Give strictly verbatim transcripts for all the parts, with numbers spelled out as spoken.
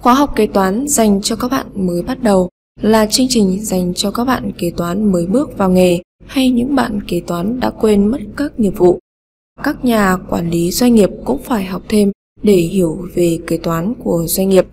Khóa học kế toán dành cho các bạn mới bắt đầu là chương trình dành cho các bạn kế toán mới bước vào nghề hay những bạn kế toán đã quên mất các nghiệp vụ. Các nhà quản lý doanh nghiệp cũng phải học thêm để hiểu về kế toán của doanh nghiệp.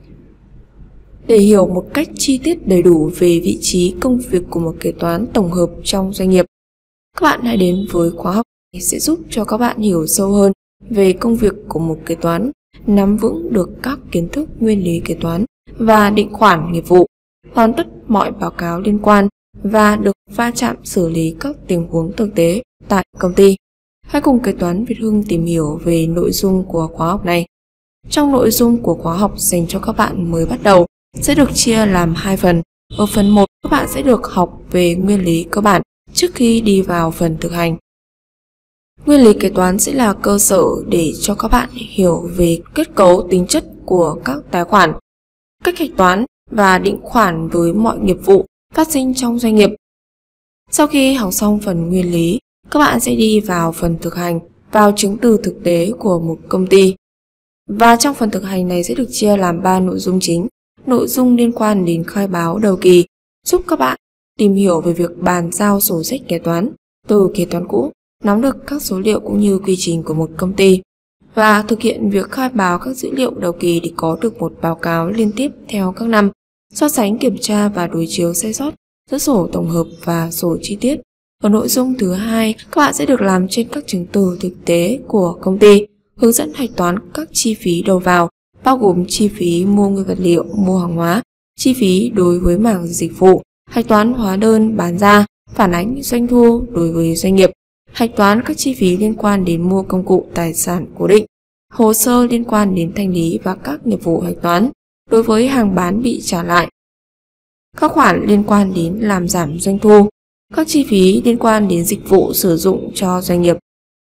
Để hiểu một cách chi tiết đầy đủ về vị trí công việc của một kế toán tổng hợp trong doanh nghiệp, các bạn hãy đến với khóa học này sẽ giúp cho các bạn hiểu sâu hơn về công việc của một kế toán, nắm vững được các kiến thức nguyên lý kế toán và định khoản nghiệp vụ, hoàn tất mọi báo cáo liên quan và được va chạm xử lý các tình huống thực tế tại công ty. Hãy cùng Kế toán Việt Hưng tìm hiểu về nội dung của khóa học này. Trong nội dung của khóa học dành cho các bạn mới bắt đầu sẽ được chia làm hai phần. Ở phần một, các bạn sẽ được học về nguyên lý cơ bản trước khi đi vào phần thực hành. Nguyên lý kế toán sẽ là cơ sở để cho các bạn hiểu về kết cấu tính chất của các tài khoản, cách hạch toán và định khoản với mọi nghiệp vụ phát sinh trong doanh nghiệp. Sau khi học xong phần nguyên lý, các bạn sẽ đi vào phần thực hành, vào chứng từ thực tế của một công ty. Và trong phần thực hành này sẽ được chia làm ba nội dung chính. Nội dung liên quan đến khai báo đầu kỳ, giúp các bạn tìm hiểu về việc bàn giao sổ sách kế toán từ kế toán cũ, nắm được các số liệu cũng như quy trình của một công ty và thực hiện việc khai báo các dữ liệu đầu kỳ để có được một báo cáo liên tiếp theo các năm, so sánh kiểm tra và đối chiếu sai sót giữa sổ tổng hợp và sổ chi tiết. Ở nội dung thứ hai, các bạn sẽ được làm trên các chứng từ thực tế của công ty, hướng dẫn hạch toán các chi phí đầu vào, bao gồm chi phí mua nguyên vật liệu, mua hàng hóa, chi phí đối với mảng dịch vụ, hạch toán hóa đơn bán ra, phản ánh doanh thu đối với doanh nghiệp, hạch toán các chi phí liên quan đến mua công cụ tài sản cố định, hồ sơ liên quan đến thanh lý và các nghiệp vụ hạch toán đối với hàng bán bị trả lại, các khoản liên quan đến làm giảm doanh thu, các chi phí liên quan đến dịch vụ sử dụng cho doanh nghiệp.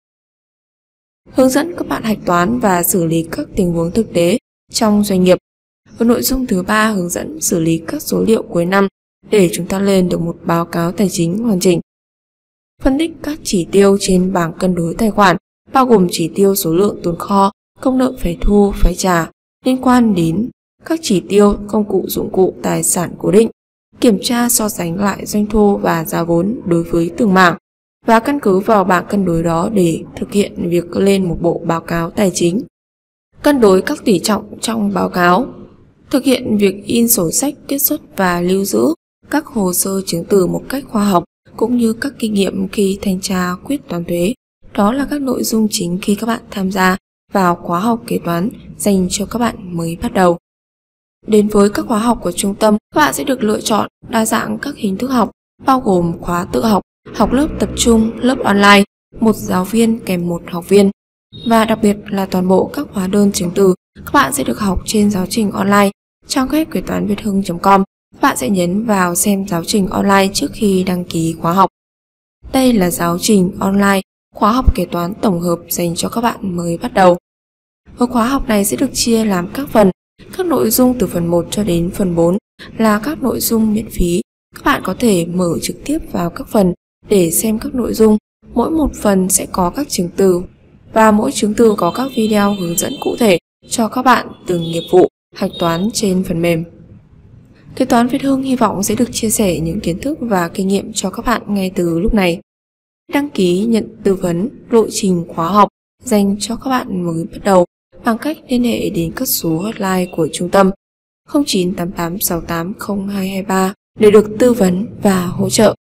Hướng dẫn các bạn hạch toán và xử lý các tình huống thực tế trong doanh nghiệp. Ở nội dung thứ ba, hướng dẫn xử lý các số liệu cuối năm để chúng ta lên được một báo cáo tài chính hoàn chỉnh. Phân tích các chỉ tiêu trên bảng cân đối tài khoản, bao gồm chỉ tiêu số lượng tồn kho, công nợ phải thu, phải trả, liên quan đến các chỉ tiêu, công cụ, dụng cụ, tài sản cố định, kiểm tra so sánh lại doanh thu và giá vốn đối với từng mảng, và căn cứ vào bảng cân đối đó để thực hiện việc lên một bộ báo cáo tài chính. Cân đối các tỷ trọng trong báo cáo, thực hiện việc in sổ sách kết xuất và lưu giữ các hồ sơ chứng từ một cách khoa học, cũng như các kinh nghiệm khi thanh tra quyết toán thuế. Đó là các nội dung chính khi các bạn tham gia vào khóa học kế toán dành cho các bạn mới bắt đầu. Đến với các khóa học của trung tâm, các bạn sẽ được lựa chọn đa dạng các hình thức học, bao gồm khóa tự học, học lớp tập trung, lớp online, một giáo viên kèm một học viên. Và đặc biệt là toàn bộ các hóa đơn chứng từ, các bạn sẽ được học trên giáo trình online. Trang web kế toán việt hưng chấm com, các bạn sẽ nhấn vào xem giáo trình online trước khi đăng ký khóa học. Đây là giáo trình online, khóa học kế toán tổng hợp dành cho các bạn mới bắt đầu. Ở khóa học này sẽ được chia làm các phần. Các nội dung từ phần một cho đến phần bốn là các nội dung miễn phí. Các bạn có thể mở trực tiếp vào các phần để xem các nội dung. Mỗi một phần sẽ có các chứng từ và mỗi chứng từ có các video hướng dẫn cụ thể cho các bạn từng nghiệp vụ hạch toán trên phần mềm. Kế toán Việt Hưng hy vọng sẽ được chia sẻ những kiến thức và kinh nghiệm cho các bạn ngay từ lúc này. Đăng ký nhận tư vấn lộ trình khóa học dành cho các bạn mới bắt đầu bằng cách liên hệ đến các số hotline của trung tâm không chín tám tám sáu tám không hai hai ba để được tư vấn và hỗ trợ.